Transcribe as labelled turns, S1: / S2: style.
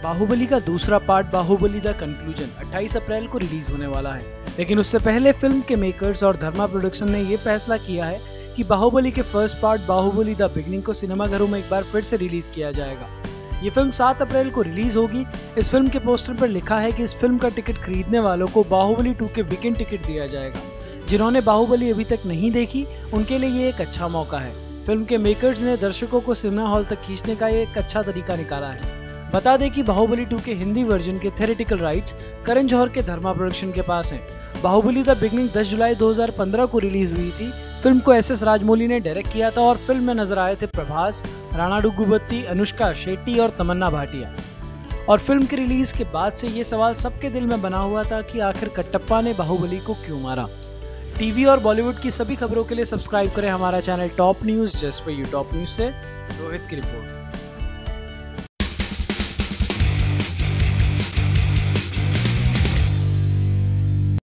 S1: बाहुबली का दूसरा part Baahubali the conclusion 28 April को रिलीज होने वाला है। लेकिन उससे पहले फिल्म के मेकर्स और धर्मा प्रोडक्शन ने ये फैसला किया है कि बाहुबली के first part Baahubali the beginning को सिनेमाघरों में एक बार फिर से रिलीज किया जाएगा। ये फिल्म 7 अप्रैल को रिलीज होगी। इस फिल्म के पोस्टर पर लिखा है कि इस फिल्म का टिकट खरीदने वालों को बाहुबली 2 के वीकेंड टिकट दिया जाएगा। जिन्होंने बाहुबली अभी तक नहीं देखी उनके लिए ये एक अच्छा मौका है। फिल्म के मेकर्स ने दर्शकों को सिनेमा हॉल तक खींचने का एक अच्छा तरीका निकाला है। बता दें कि बाहुबली 2 के हिंदी वर्जन के थिएट्रिकल राइट्स करण जौहर के धर्मा प्रोडक्शन के पास हैं। बाहुबली द बिगनिंग 10 जुलाई 2015 को रिलीज हुई थी। फिल्म को एस राजमौली ने डायरेक्ट किया था और फिल्म में नजर आए थे प्रभास, राणा डुग्गुबत्ती, अनुष्का शेट्टी और तमन्ना भाटिया। और फिल्म के रिलीज के बाद से ये सवाल सबके दिल में बना हुआ था कि आखिर कटप्पा ने बाहुबली को क्यों मारा। टीवी और बॉलीवुड की सभी खबरों के लिए सब्सक्राइब करें हमारा channel Top News just for you. Top News से रोहित की रिपोर्ट।